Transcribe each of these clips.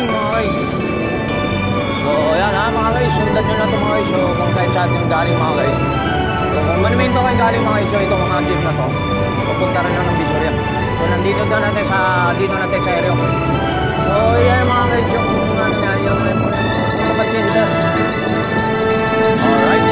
morning mga guys. So ayan ha mga guys, sundan nyo na ito mga guys. So kung kahit sa atin galing mga guys, so kung manimento kayo galing mga guys, so itong mga jeep na to pupunta rin lang ng Visoria. So nandito na natin sa area. So yan mga guys, yung ano nga yung kapatid nila. Alright.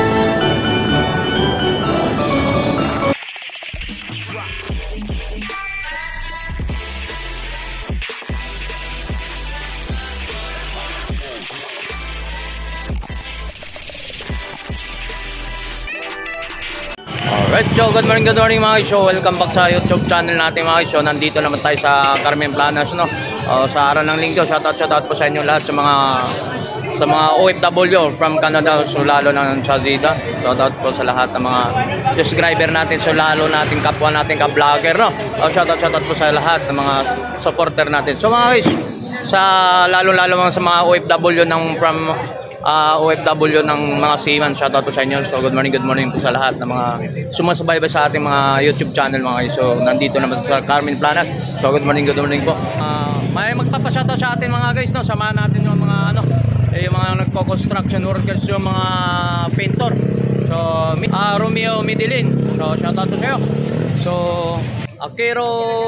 Alright, so good morning mga guys. So welcome back sa YouTube channel natin mga guys. So nandito naman tayo sa Carmen Planas, no? Sa araw ng linggo, shoutout po sa inyo lahat sa mga OFW from Canada, so lalo na sa Zida. Shoutout po sa lahat ng mga subscriber natin, so lalo nating kapwa natin ka-vlogger, no? Shoutout po sa lahat ng mga supporter natin. So mga guys, lalo sa mga OFW OFW ng mga seaman, shoutout po sa inyo. So good morning po sa lahat ng mga sumasabay sa ating mga YouTube channel mga guys. So nandito naman sa Carmen Planas. So good morning po. May magpapa-shoutout sa atin mga guys, no? Samahan natin yung mga yung mga nagko-construction workers, yung mga painter. So Romeo Midilin. So shoutout po sa iyo. So Akero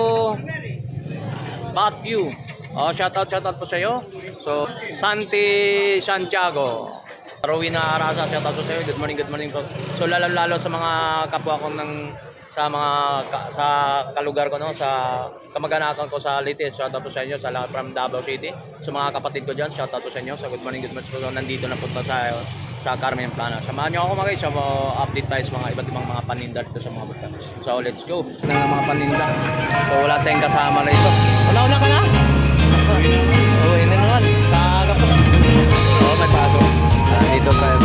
Batview. Shoutout po sa iyo. So Santi Santiago, Rowena Arasa, shoutout po sa iyo. Good morning po. So lalo sa mga kapwa ko sa kalugar ko, no, sa kamag-anakan ko sa Litis, shoutout po sa inyo, sa lahat from Davao City. So mga kapatid ko diyan, shoutout po sa inyo. So good morning. So nandito na po sa Carmen Planas. Samahan niyo ako mga guys, so update tayo sa mga iba't ibang mga paninda dito sa mga buta. So let's go. Mga paninda. So wala tayong kasama rito. Una ka na? Uwi na naman. Taga po. May bago. Dito tayo.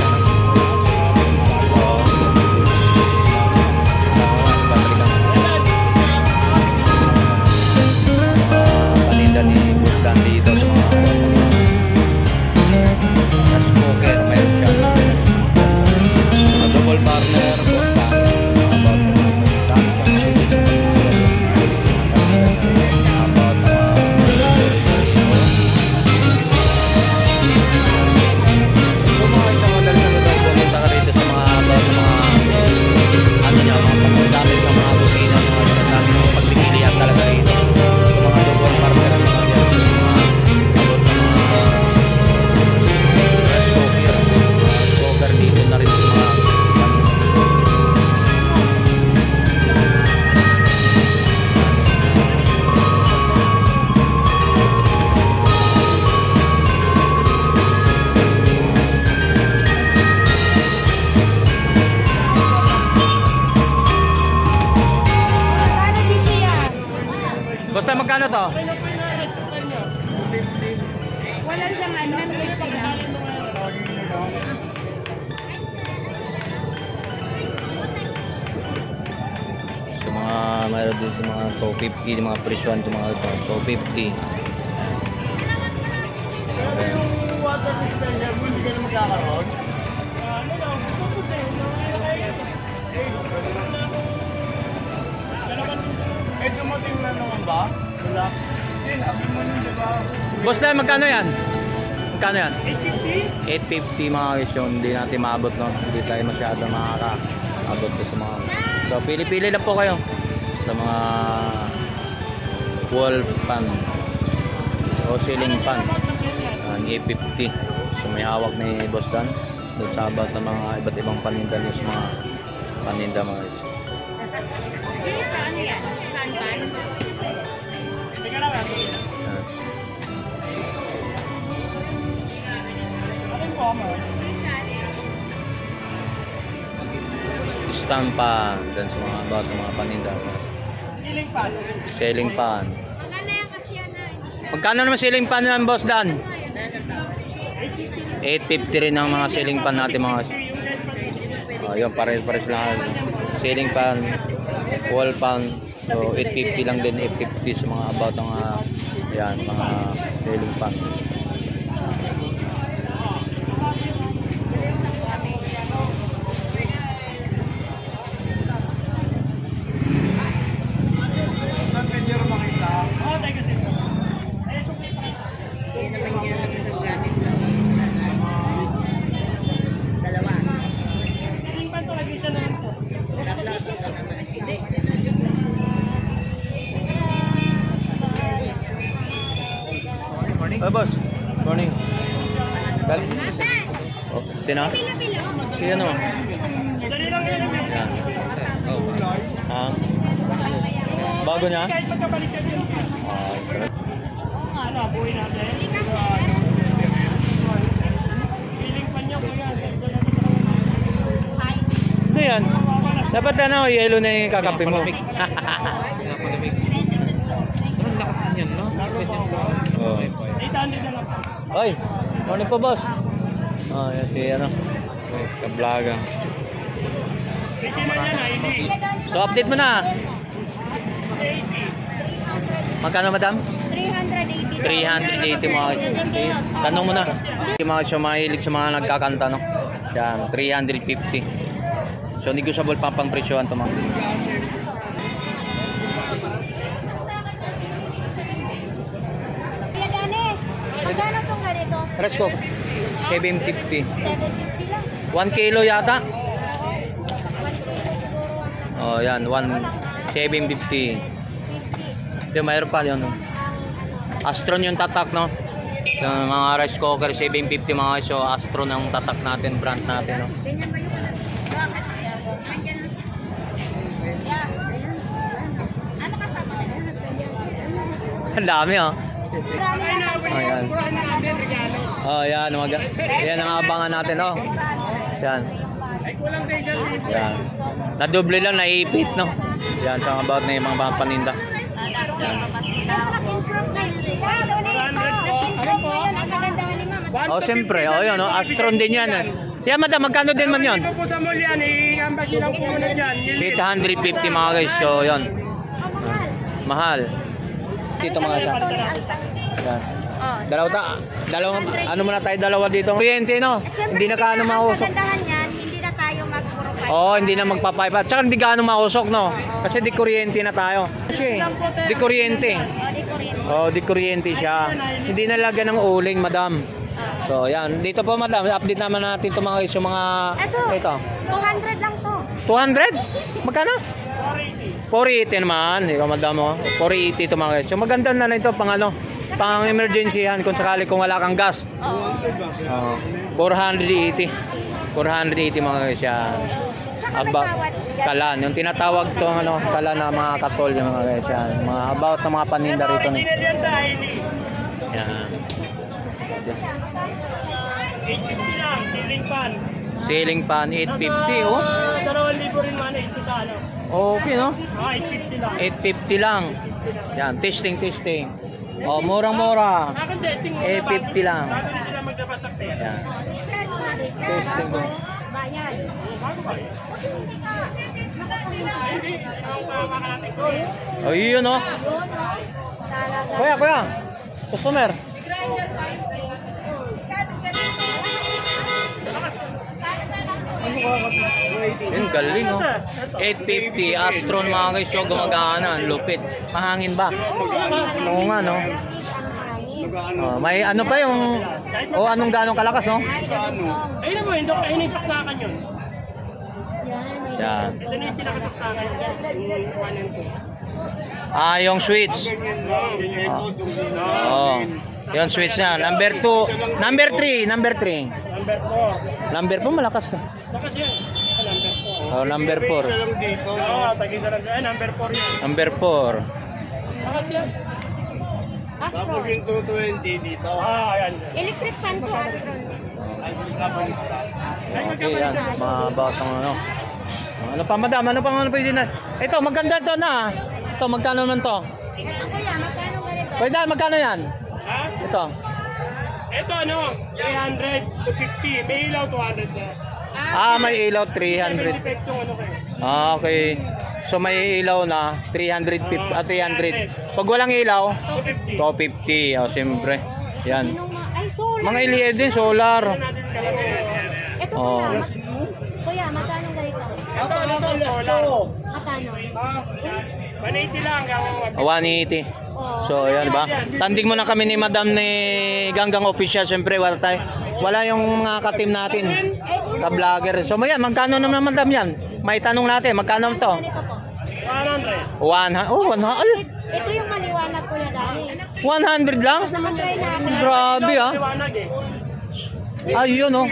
Paninda ni Busdan dito sa mga smoker. Mayroon siya. Double partner. Basta magkano to? Wala siyang ano, so mga mayroon din sa mga 250, mga presyon sa mga 250. Dumating na naman ba? Wala. Boss na, magkano yan? Magkano yan? 850? 850 mga guys yun. Hindi natin maabot, no? Hindi tayo masyado makaka-abot sa mga... So pili-pili lang po kayo sa mga wall pan o ceiling pan. 850. So may hawak ni Boss Dan doon sa about ng mga iba't ibang paninda niya sa mga paninda mga guys. Ano yan? Saan? Teka lang natin. Anong mo? Istampa dan sa mga about ng mga paninda. Ceiling fan. Ceiling pan. Maganda yan kasi yan na. Magkano naman ceiling pan yan, Boss Dan? 850 rin ang mga ceiling pan natin mga. Yun, pares lang. Ceiling pan, wall pan. So 850 lang din, 850 sa mga about ng yan, mga ceiling pan. Oh, thank you. morning. Gal? Asan? Oh, sino? Pila-pila. Si ano? Dali lang yun. Yan. Ah. Bago niya? Kahit magkabalik ka din. Ano, buhay natin. Hindi kasi. Feeling pa niya kuya. Hi. Ano yan? Dapat ano, yellow na yung kakape mo. Anong lakas niyan, no? Oh. 800 na lang. Hoy, morning po boss. Oh, yan si ano. Oh, kablaga. Hindi na yan, ID. So update mo na. Magkano madam? 380. 380 mga kasi tanong mo na. Yung mga siya mahilig sa mga nagkakanta no. Yan, 350. So negotiable pa pang presyohan to mga. Kuya Dani, magkano tong ganito? Resco 750. 750 lang. 1 kilo yata. 1 kilo siguro. Oh, yan, 750. 50. Di mayroon pa yun. Astron yung tatak no. Yung mga rice cooker 750 mga so Astron ang tatak natin, brand natin no. Ganyan ba yung bakit? Nandiyan. Yeah. Ano kasama nila? Ang dami oh. Marami na lang. Ayan. Kuhaan na natin, regalo. Oh, yan, yan ang abangan natin oh. Yan. Ay, kulang tayo dyan. Yan. Nadoble lang, naipit no. Yan, sa about na yung mga paninda. Oh, siyempre. Oh, yun, no? Astron din yan. Eh. Yan, madam, magkano din man yun? Hindi po sa mall yan, i-ambashi lang po muna dyan. 850 mga guys. So, yun. Mahal. Dito mga isa. Yan. Dalawang, ano muna tayo dalawa dito? Kuryente, no? Hindi na kaano mausok. Kagandahan yan, hindi na tayo mag-puro Oo, hindi na magpapaipa. Tsaka hindi gaano mausok, no? Kasi di kuryente na tayo. Kasi, di kuryente. Oh, di kuryente siya. Hindi nalagyan ng uling, madam. So, yan. Dito po, madam. Update naman natin itong mga guys. Yung mga... Ito. 200 lang to. 200? Magkano? 480 naman. Ikaw, madam, oh. 480 ito mga guys. So, maganda na rin ito pang ano. Pang emergency yan kung sakali kung wala kang gas. 480. 480 mga guys yan. About kalan. Yung tinatawag to ano, kalan na mga katol yung mga guys yan. Mga about na mga paninda rito ni. Yan. 850 lang, ceiling fan. Ceiling fan 850 oh. 2,000 rin man, ito sa ano. Okay no? 850 lang. 850 lang. Yan, testing. Oh, murang-mura. Akin testing mo. 850 lang. Bago na sila magdapatak tayo. Yan. Testing mo. Bayan. Hindi, ang makakalating ko. Oh, yun oh. Kuya. Customer. Yung galing oh. 850 Astron mga guys, yung gumagana, lupit. Mahangin ba? Oo nga no. Oh, may ano pa yung anong ganong kalakas no? Ayun mo, hindi ko saksakan yun. Yan. Ito na yung pinakasaksakan yun. Yung switch. Oh. Yung switch na. Number 2. Number 3. Number 4. Number 4 malakas na. Bakas yun. Number 4. Oh, number 4. Oo, tagisa lang. Number 4 yun. Number 4. Bakas yun. Astron. Yung 220 dito. Ayan. Electric fan to Astron. Okay yan. Mga batang ano. Ano pa madam? Ano pa pwede na? Ito, maganda to na. Ito, magkano naman to? Kuya, magkano ganito? Pwede, magkano yan? Ha? Ito. Ito ano, 300 to 50. May ilaw 200 na. May ilaw 300. Effect yung ano kayo. Okay. So may ilaw na 350 at 300. Pag walang ilaw, 250. Oh, siyempre. Yan. Ay, solar. Mga LED din, solar. Ito Oh. kuya. Kuya, magkano ganito? Ito ano to, solar. Magkano? 180 lang. 180. So, yan ba? Tanding mo na kami ni Madam ni Ganggang Official. Siyempre, wala yung mga ka-team natin. Ka-vlogger. So, yan, magkano naman Madam yan? May tanong natin, magkano to? Ganito po. 100. 100. Oh, 100. Ito yung maliwanag kuya Dani. 100 lang? Nakatry na ako. Grabe ah. Liwanag eh. Ayun oh.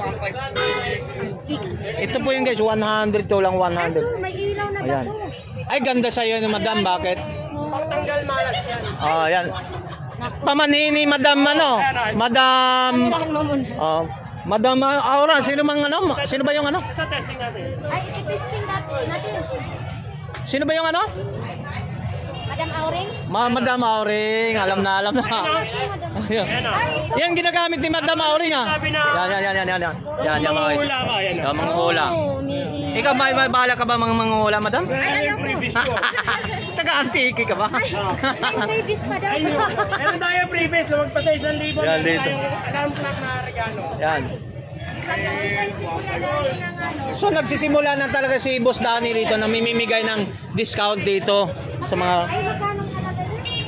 Ito po yung guys, 100 to lang 100. Ito, may ilaw na ba Ayan. to? Ay, ganda sa'yo ni madam. Bakit? Pagtanggal malas yan. Ah, yan. Pamanini, madam ano? Madam... Dahan mo muna. Oh, madam Aura, sino mang ano? Sino ba yung ano? Ito testing natin. Ay, iti-testing natin. Sino ba yung ano? Madam Auring? Madam Auring, alam na. Ayan. Ayan ah. Yan ginagamit ni Madam Auring ah. Yan. Yan mga Hula ka, yan ah. Yan, mga hula. Oo, Ikaw, may bala ka ba mga hula, madam? Ay, alam ko. Taga-antiki ka ba? May babies pa daw. Meron tayo previous, lumag pa sa 1,000. Yan, Meron dito. tayong alarm clock na regalo. Yan. So nagsisimula na talaga si Boss Danny rito na mimimigay ng discount dito sa mga Ay, magkano halaga niya?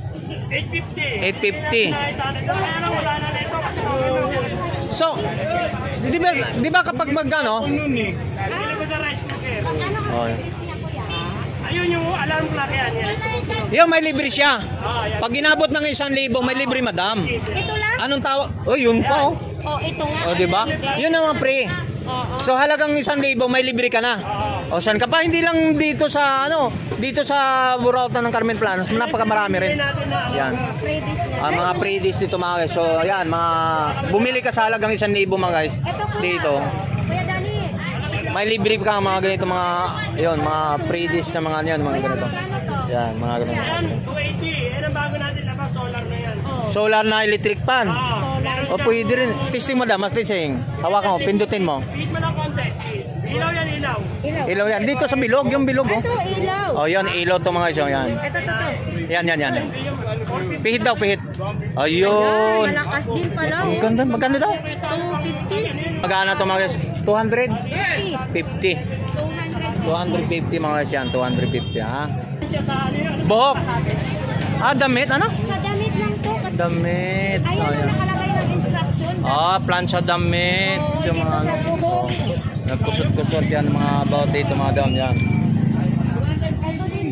850. 850. Kaya lang wala na nito kasi So, di ba kapag magkano? Bili ko sa rice cooker. Magkano ka Oh. niya, kuya? Ayun yung alarm clock yan. Yung may libre siya. Yan. Pag inabot ng 1,000, may libre madam. Ito lang? Anong tawag? Oh, yun pa oh. Oh, ito nga. Oh, di ba? Yun naman pre. Oo. So halagang 1,000 may libre ka na. O saan ka pa? Hindi lang dito sa dito sa Burautan ng Carmen Planas, napakamarami rin. Yan. Ladies niya. Mga pre-dis dito mga guys. So ayan, bumili ka sa halagang 1,000 mga guys. Ito, kuya. Dito. Kuya Dani. May libre ka mga ganito mga pre-dis na mga yan, mga ganito. Magkano to? Yan, mga ganito. Yan, 280. Yan ang bago natin labas, solar na yan. Solar na electric fan. O pwede rin. Testing mo mas testing. Hawakan mo, pindutin mo. Pihit mo lang konti. Ilaw yan, ilaw. Ilaw yan. Dito sa bilog, yung bilog oh. Ito, ilaw. Oh, yan, ilaw to mga guys. Oh, yan. Ito. Yan. Pihit daw, pihit. Ayun. Malakas din pala. Ang ganda. Magkano daw? 250. Magkano to mga guys? 200? 50. 200. 250 mga guys yan. 250 ha. Siya sa ano yan. Buhok. Damit. Ano? Sa damit lang to. Damit. Ayan Oh, ang yan. nakalagay ng instruction. Plan sa damit. Oo, Yung dito mga sa buhok. nagkusot-kusot yan mga about dito mga dam yan. Ito din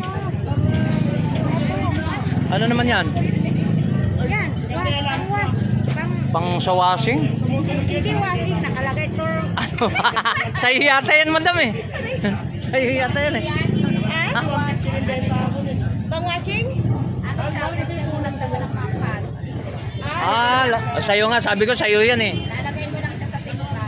oh. Ano naman yan? Yan. Wash. Pang sa washing? Hindi washing. Nakalagay to. Ano? Sa'yo yata yan madam eh. Sa'yo yata yan eh. Washing. Pang washing? Ano siya? Pwede mo nagtagal ng pangkat. Sa'yo nga. Sabi ko sa'yo yan eh. Lalagay mo lang siya sa timba.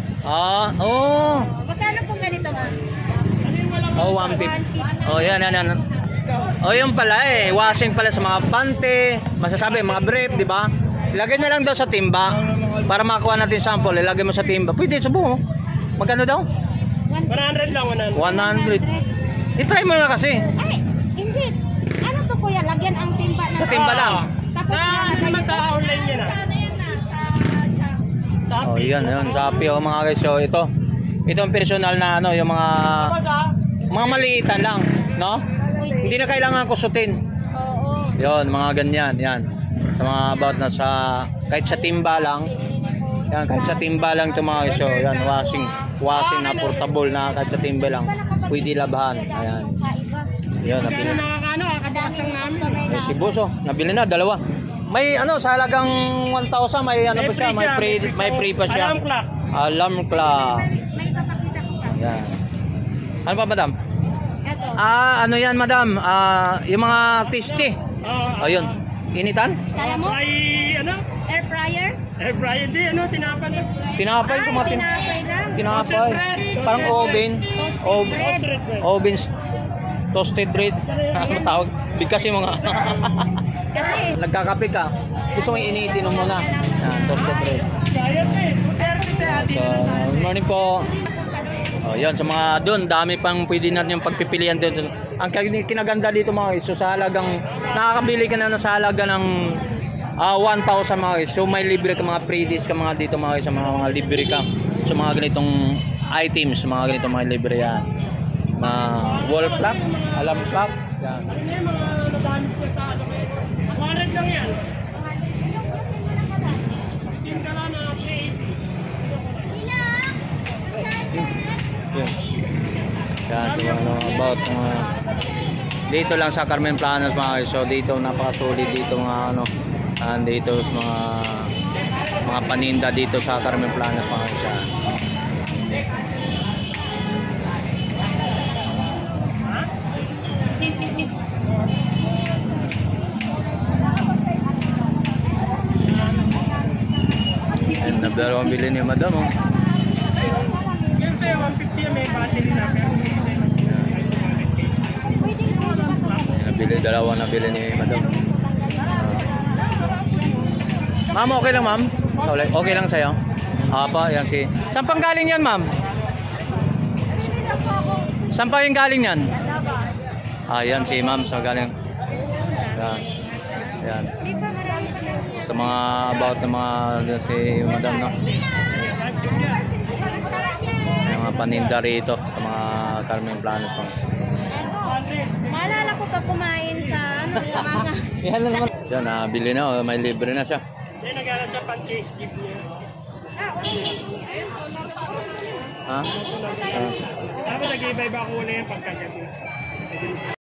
Oh. Magkano po ganito ma? Oh, 150. Oh, yan. Oh, yun pala eh. Washing pala sa mga pante, masasabi, mga brief, di ba? Ilagay na lang daw sa timba para makakuha natin sample. Ilagay mo sa timba. Pwede, subo mo. Magkano daw? 100 lang, 100. 100. I-try mo na kasi. Ay, hindi. Ano to kuya? Lagyan ang timba na. Sa timba lang. Tapos Ano naman sa online yan ah. Ano yan na? Sa Oh, yan. Shopee oh, mga guys. So, ito ang personal na yung Tapos mga maliitan lang, no? Hindi na kailangan kusutin. Oo. Yon, mga ganyan, yan. Sa mga about na kahit sa timba lang. Yan, kahit sa timba lang ito mga guys. So, yan, washing na portable na kahit sa timba lang. Pwede labahan. Ayan. Yan, nabili. kaya nakakano, kakabakas lang namin. Si Buso, nabili na, dalawa. May sa halagang 1,000, may pa siya, may free pa siya. Alarm clock. Alarm clock. May papakita ko pa. Yan. Ano pa, madam? Ito. Ano yan, madam? Yung mga tasty. Ayun. Initan? Saya mo? Ay, ano? Air fryer? Air fryer din, ano? Tinapan. Tinapay, Ay, kumatin. tinapay lang. Tinapay. Parang oven. Oven. Toasted bread. Ano tawag? Bigkas yung mga. Kasi, Nagkakape ka. Gusto mo iniitin mo muna. Yan, toasted bread. So, good morning po. Oh, yan sa mga doon, dami pang pwede natin yung pagpipilian doon. Ang kinaganda dito mga guys, so sa halagang nakakabili ka na sa halaga ng 1,000 mga guys. So may libre ka mga pre-dis ka mga dito mga guys, sa mga libre ka. So mga ganitong items, mga ganitong mga libre yan. Mga wall clock, alarm clock, yan. Wallet lang yan. Tinda lang na 380. Yan, so about Dito lang sa Carmen Planas mga guys. So dito napakasulit dito mga ano. Dito mga paninda dito sa Carmen Planas mga guys. And nabdaro ang bili ni madam oh. Yan sa'yo, 150 may battery na. Pero Nabili, dalawa nabili ni madam. Ma'am, okay lang ma'am? Okay lang sa'yo? Apa, yan si... Saan pang galing yan ma'am? Saan pa yung galing yan? Yan si ma'am, sa galing. Yan. Yan. Sa mga about na mga si madam no. Yung mga paninda rito sa mga Carmen Planas no. Maalala ko pa kumain sa ano, sa mga... Yan lang naman. Yan, bili na, may libre na siya. yan nag-aral sa pan-case gift niya. Ha? Tapos nag-ibay ba ako na yan pagkagabi.